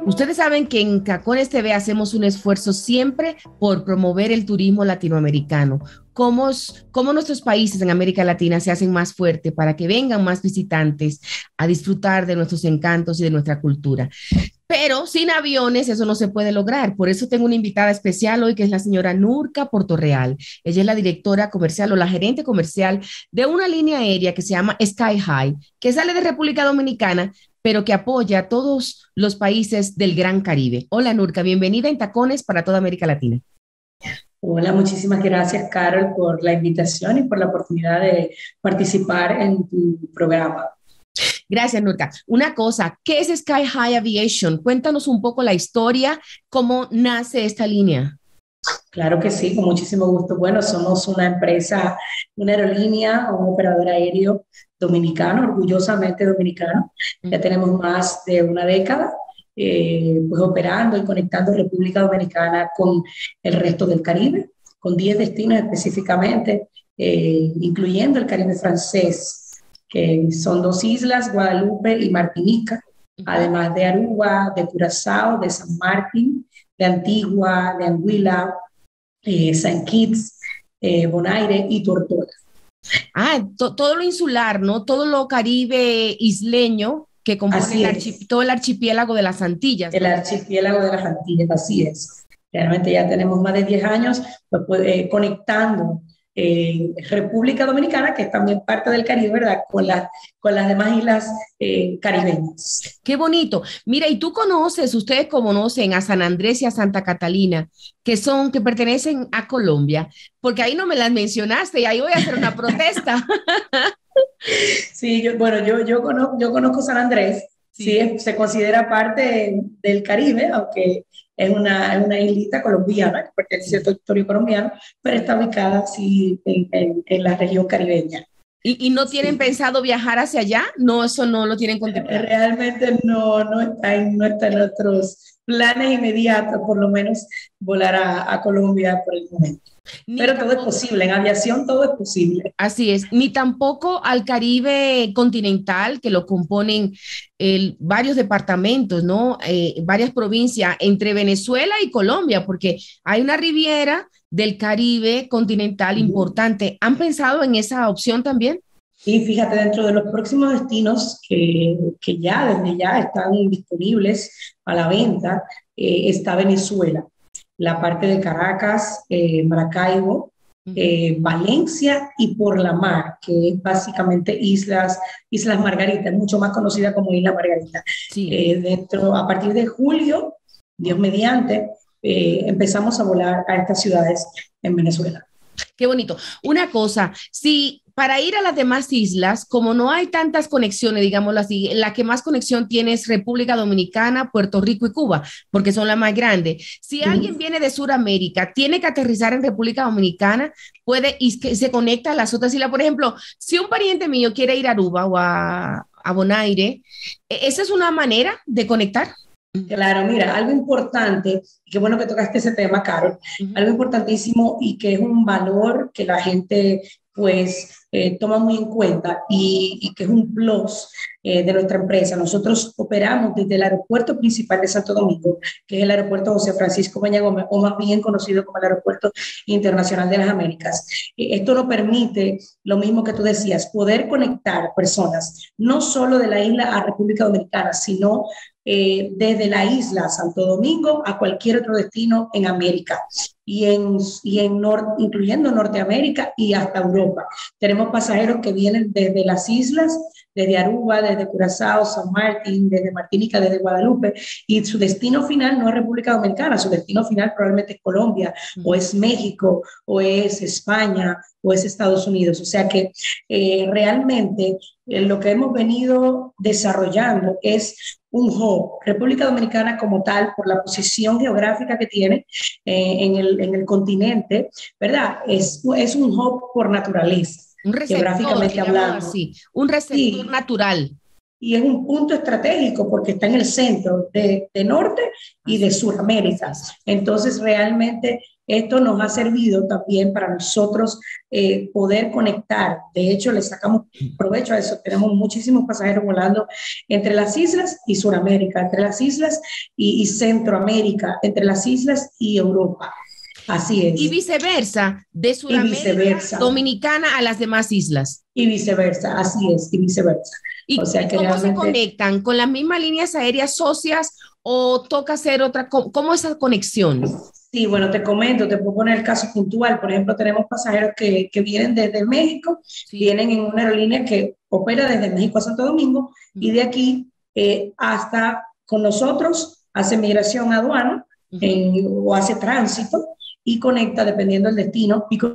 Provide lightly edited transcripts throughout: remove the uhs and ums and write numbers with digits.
Ustedes saben que en Tacones TV hacemos un esfuerzo siempre por promover el turismo latinoamericano. ¿Cómo nuestros países en América Latina se hacen más fuertes para que vengan más visitantes a disfrutar de nuestros encantos y de nuestra cultura? Pero sin aviones eso no se puede lograr. Por eso tengo una invitada especial hoy, que es la señora Nurka Portorreal. Ella es la directora comercial o la gerente comercial de una línea aérea que se llama Sky High, que sale de República Dominicana, pero que apoya a todos los países del Gran Caribe. Hola, Nurka, bienvenida en Tacones para toda América Latina. Hola, muchísimas gracias, Carol, por la invitación y por la oportunidad de participar en tu programa. Gracias, Nurka. Una cosa, ¿qué es Sky High Aviation? Cuéntanos un poco la historia, cómo nace esta línea. Claro que sí, con muchísimo gusto. Bueno, somos una empresa, una aerolínea, un operador aéreo dominicano, orgullosamente dominicano. Ya tenemos más de una década pues operando y conectando República Dominicana con el resto del Caribe, con 10 destinos específicamente, incluyendo el Caribe francés, que son 2 islas, Guadalupe y Martinica, además de Aruba, de Curazao, de San Martín, de Antigua, de Anguila, Saint Kitts, Bonaire y Tortola. Todo lo insular, ¿no? Todo lo caribe isleño que compone todo el archipiélago de las Antillas, ¿no? El archipiélago de las Antillas, así es. Realmente ya tenemos más de 10 años conectando República Dominicana, que es también parte del Caribe, ¿verdad? Con las demás islas caribeñas. Qué bonito. Mira, y ustedes conocen a San Andrés y a Santa Catalina, que pertenecen a Colombia, porque ahí no me las mencionaste y ahí voy a hacer una protesta. Sí, yo conozco San Andrés, sí, se considera parte del Caribe, aunque es una islita colombiana, que pertenece al territorio colombiano, pero está ubicada sí, en la región caribeña. ¿Y no tienen pensado viajar hacia allá? No, eso no lo tienen contemplado. Realmente no está en nuestros planes inmediatos, por lo menos volar a Colombia por el momento. Pero todo es posible, en aviación todo es posible. Así es, ni tampoco al Caribe continental, que lo componen varios departamentos, ¿no? Varias provincias entre Venezuela y Colombia, porque hay una riviera del Caribe continental importante. ¿Han pensado en esa opción también? Y fíjate, dentro de los próximos destinos que desde ya están disponibles a la venta, está Venezuela, la parte de Caracas, Maracaibo, Valencia y por la mar, que es básicamente Islas Margarita, mucho más conocida como Isla Margarita. Sí. A partir de julio, Dios mediante, empezamos a volar a estas ciudades en Venezuela. Qué bonito. Una cosa, si para ir a las demás islas, como no hay tantas conexiones, digámoslo así, la que más conexión tiene es República Dominicana, Puerto Rico y Cuba, porque son las más grandes. Si alguien viene de Sudamérica, tiene que aterrizar en República Dominicana, puede y que se conecta a las otras islas. Por ejemplo, si un pariente mío quiere ir a Aruba o a Bonaire, ¿esa es una manera de conectar? Claro, mira, algo importante, y qué bueno que tocaste ese tema, Carol, algo importantísimo y que es un valor que la gente pues toma muy en cuenta y que es un plus de nuestra empresa. Nosotros operamos desde el aeropuerto principal de Santo Domingo, que es el aeropuerto José Francisco Peña Gómez, o más bien conocido como el Aeropuerto Internacional de las Américas. Esto nos permite, lo mismo que tú decías, poder conectar personas, no solo de la isla a República Dominicana, sino desde la isla Santo Domingo a cualquier otro destino en América incluyendo Norteamérica y hasta Europa. Tenemos pasajeros que vienen desde las islas, desde Aruba, desde Curazao, San Martín, desde Martinica, desde Guadalupe, y su destino final no es República Dominicana, su destino final probablemente es Colombia, o es México, o es España, o es Estados Unidos. O sea que realmente lo que hemos venido desarrollando es un hub. República Dominicana como tal, por la posición geográfica que tiene en el continente, ¿verdad? Es un hub por naturaleza, un receptor, geográficamente hablando. Así, un receptor natural. Y es un punto estratégico porque está en el centro de Norte y de Sudamérica. Entonces, realmente esto nos ha servido también para nosotros poder conectar. De hecho, le sacamos provecho a eso. Tenemos muchísimos pasajeros volando entre las islas y Sudamérica, entre las islas y Centroamérica, entre las islas y Europa. Así es. Y viceversa, de Sudamérica Dominicana a las demás islas. Y viceversa, así es, y viceversa. ¿Y, o sea, que cómo realmente se conectan? ¿Con las mismas líneas aéreas socias o toca hacer otra? ¿Cómo esa conexión? Sí, bueno, te comento, te puedo poner el caso puntual. Por ejemplo, tenemos pasajeros que vienen desde México, sí, vienen en una aerolínea que opera desde México a Santo Domingo, y de aquí hasta con nosotros hace migración a aduana o hace tránsito y conecta dependiendo del destino y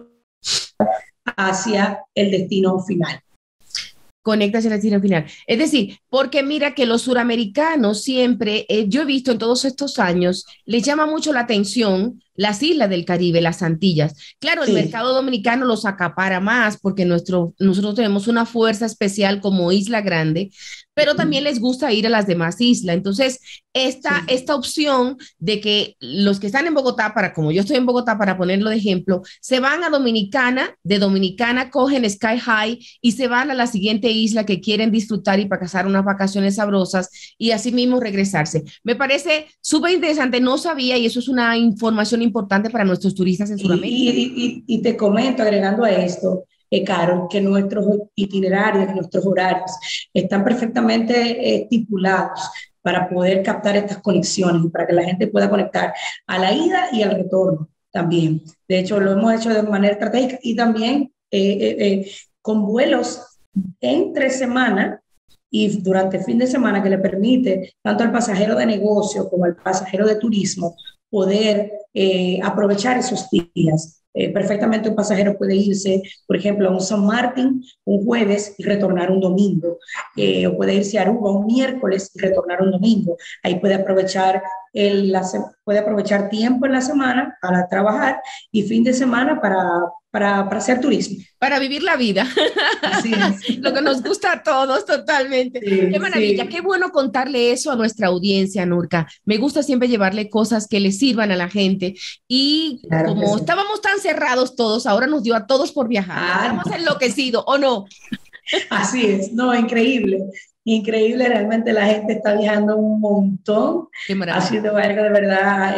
hacia el destino final. Conecta hacia el destino final. Es decir, porque mira que los suramericanos siempre, yo he visto en todos estos años, les llama mucho la atención las islas del Caribe, las Antillas. Claro, el mercado dominicano los acapara más porque nosotros tenemos una fuerza especial como isla grande, pero también les gusta ir a las demás islas. Entonces, esta opción de que los que están en Bogotá, como yo estoy en Bogotá, para ponerlo de ejemplo, se van a Dominicana, de Dominicana cogen Sky High y se van a la siguiente isla que quieren disfrutar y para pasar unas vacaciones sabrosas y así mismo regresarse. Me parece súper interesante, no sabía, y eso es una información importante para nuestros turistas en Sudamérica. Y te comento, agregando a esto, Carol, que nuestros itinerarios, nuestros horarios están perfectamente estipulados para poder captar estas conexiones y para que la gente pueda conectar a la ida y al retorno también. De hecho, lo hemos hecho de manera estratégica y también con vuelos entre semana y durante el fin de semana, que le permite tanto al pasajero de negocio como al pasajero de turismo poder aprovechar esos días. Perfectamente un pasajero puede irse, por ejemplo, a un San Martín un jueves y retornar un domingo, o puede irse a Aruba un miércoles y retornar un domingo. Ahí puede aprovechar tiempo en la semana para trabajar y fin de semana para hacer turismo. Para vivir la vida. Así es. Lo que nos gusta a todos, totalmente. Sí, qué maravilla, qué bueno contarle eso a nuestra audiencia, Nurka. Me gusta siempre llevarle cosas que le sirvan a la gente. Y claro, como estábamos tan cerrados todos, ahora nos dio a todos por viajar. Estamos enloquecidos, ¿o no? Así es, no, increíble. Increíble, realmente la gente está viajando un montón. Ha sido algo de verdad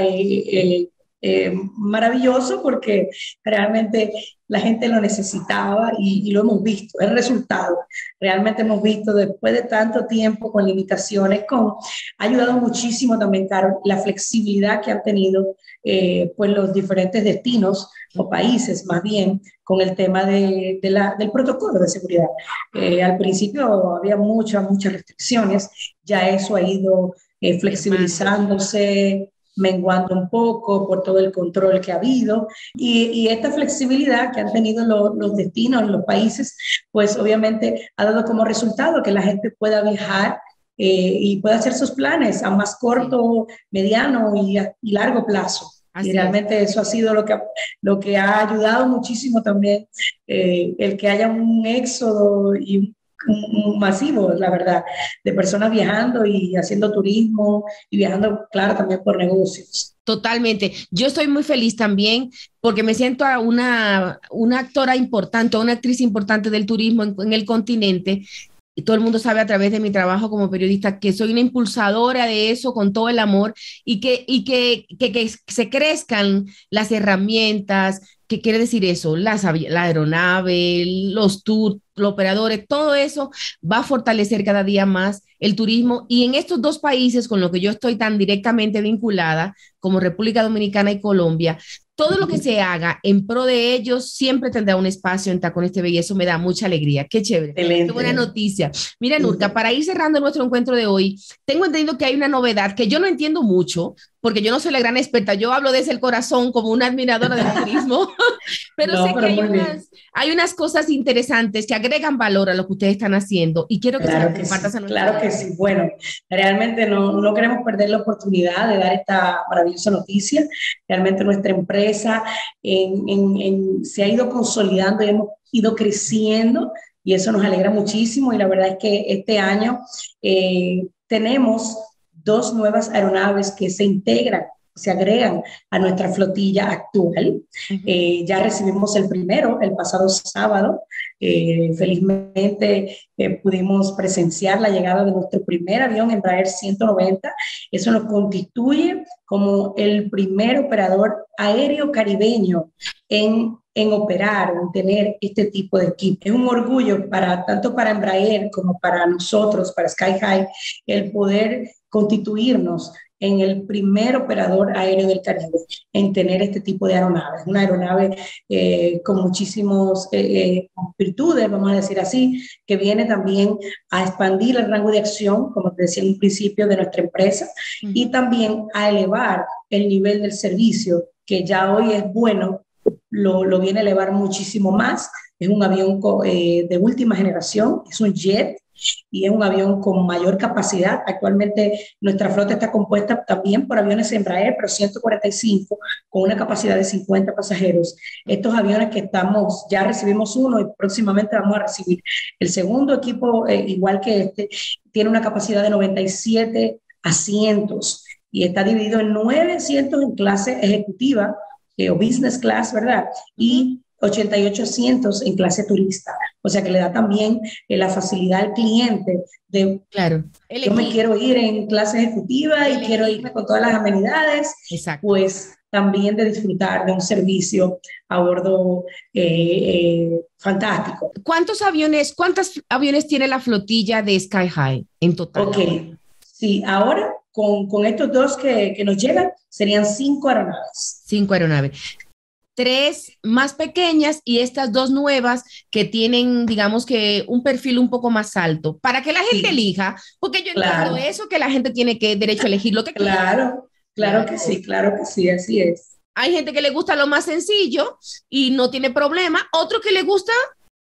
maravilloso porque realmente la gente lo necesitaba y lo hemos visto, el resultado. Realmente hemos visto después de tanto tiempo con limitaciones, ha ayudado muchísimo también, Carol, la flexibilidad que han tenido pues los diferentes destinos o países más bien con el tema del protocolo de seguridad. Al principio había muchas restricciones, ya eso ha ido flexibilizándose, menguando un poco por todo el control que ha habido y esta flexibilidad que han tenido los destinos, los países, pues obviamente ha dado como resultado que la gente pueda viajar y pueda hacer sus planes a más corto, mediano y largo plazo. Así y realmente es. Eso ha sido lo que ha ayudado muchísimo también, el que haya un éxodo y un masivo, la verdad, de personas viajando y haciendo turismo y viajando, claro, también por negocios. Totalmente. Yo estoy muy feliz también porque me siento a una actora importante, una actriz importante del turismo en el continente. Y todo el mundo sabe a través de mi trabajo como periodista que soy una impulsadora de eso con todo el amor y que se crezcan las herramientas. ¿Qué quiere decir eso? La aeronave, los tours, los operadores, todo eso va a fortalecer cada día más el turismo. Y en estos dos países con los que yo estoy tan directamente vinculada, como República Dominicana y Colombia, todo lo que se haga en pro de ellos siempre tendrá un espacio en Tacones TV y eso me da mucha alegría. Qué chévere. Excelente. Qué buena noticia. Mira, Nurka, para ir cerrando nuestro encuentro de hoy, tengo entendido que hay una novedad que yo no entiendo mucho, porque yo no soy la gran experta, yo hablo desde el corazón como una admiradora del turismo, pero sé que hay unas cosas interesantes que agregan valor a lo que ustedes están haciendo y quiero que se las compartas a nosotros. Claro que sí. Bueno, realmente no queremos perder la oportunidad de dar esta maravillosa noticia. Realmente nuestra empresa se ha ido consolidando y hemos ido creciendo y eso nos alegra muchísimo y la verdad es que este año tenemos 2 nuevas aeronaves que se integran se agregan a nuestra flotilla actual. Ya recibimos el primero el pasado sábado. Felizmente pudimos presenciar la llegada de nuestro primer avión Embraer 190. Eso nos constituye como el primer operador aéreo caribeño en operar, en tener este tipo de equipo. Es un orgullo tanto para Embraer como para nosotros, para Sky High, el poder constituirnos en el primer operador aéreo del Caribe en tener este tipo de aeronaves. Una aeronave con muchísimas virtudes, vamos a decir así, que viene también a expandir el rango de acción, como te decía en un principio, de nuestra empresa, y también a elevar el nivel del servicio, que ya hoy es bueno, lo viene a elevar muchísimo más. Es un avión de última generación, es un jet, y es un avión con mayor capacidad. Actualmente nuestra flota está compuesta también por aviones Embraer, pero 145, con una capacidad de 50 pasajeros. Estos aviones que ya recibimos uno y próximamente vamos a recibir el segundo equipo, igual que este, tiene una capacidad de 97 asientos y está dividido en 9 asientos en clase ejecutiva o business class, ¿verdad? Y 88 asientos en clase turista. O sea que le da también la facilidad al cliente de, claro, yo me quiero ir en clase ejecutiva y quiero irme con todas las amenidades. Exacto. Pues también de disfrutar de un servicio a bordo fantástico. ¿Cuántos aviones tiene la flotilla de Sky High en total? Ok, sí, ahora con estos dos que nos llegan serían 5 aeronaves. 5 aeronaves. 3 más pequeñas y estas 2 nuevas que tienen, digamos que un perfil un poco más alto, para que la gente elija, porque yo entiendo eso, que la gente tiene derecho a elegir lo que quiera. Claro que sí, así es. Hay gente que le gusta lo más sencillo y no tiene problema, otro que le gusta...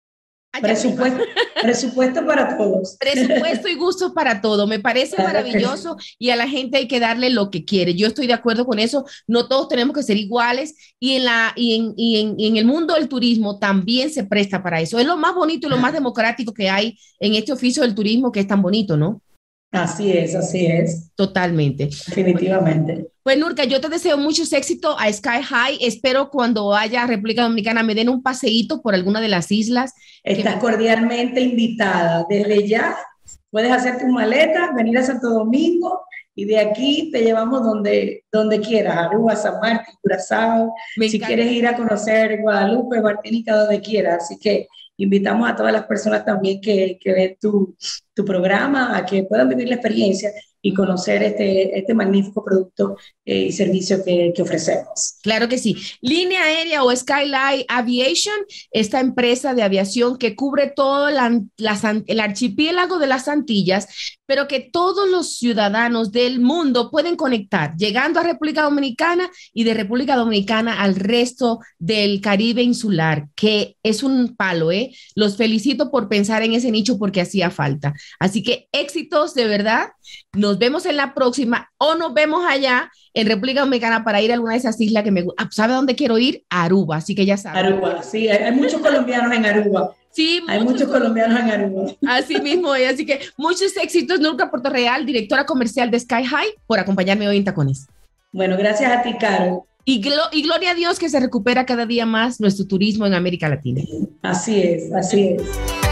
Presupuesto para todos. Presupuesto y gustos para todo. Me parece maravilloso y a la gente hay que darle lo que quiere. Yo estoy de acuerdo con eso. No todos tenemos que ser iguales y en el mundo del turismo también se presta para eso. Es lo más bonito y lo más democrático que hay en este oficio del turismo, que es tan bonito, ¿no? Así es. Totalmente. Definitivamente. Pues Nurka, yo te deseo muchos éxitos a Sky High. Espero cuando vaya a República Dominicana me den un paseíto por alguna de las islas. Estás cordialmente invitada. Desde ya puedes hacer tus maletas, venir a Santo Domingo y de aquí te llevamos donde quieras, Aruba, San Martín, Curazao. Si quieres ir a conocer Guadalupe, Martinica, donde quieras. Así que invitamos a todas las personas también que ven tu programa a que puedan vivir la experiencia y conocer este magnífico producto y servicio que ofrecemos. Claro que sí. Línea Aérea o Skyline Aviation, esta empresa de aviación que cubre todo el archipiélago de las Antillas, pero que todos los ciudadanos del mundo pueden conectar, llegando a República Dominicana y de República Dominicana al resto del Caribe insular, que es un palo, ¿eh? Los felicito por pensar en ese nicho porque hacía falta. Así que éxitos de verdad. Nos vemos en la próxima o nos vemos allá en República Dominicana para ir a alguna de esas islas que me gusta. ¿Sabe dónde quiero ir? Aruba, así que ya saben. Aruba, sí, hay muchos colombianos en Aruba. Sí, hay muchos colombianos en Aruba. Así mismo es, así que muchos éxitos, Nurka Portorreal, directora comercial de Sky High, por acompañarme hoy en Tacones. Bueno, gracias a ti, Carol. Y gloria a Dios que se recupera cada día más nuestro turismo en América Latina. Así es, así es.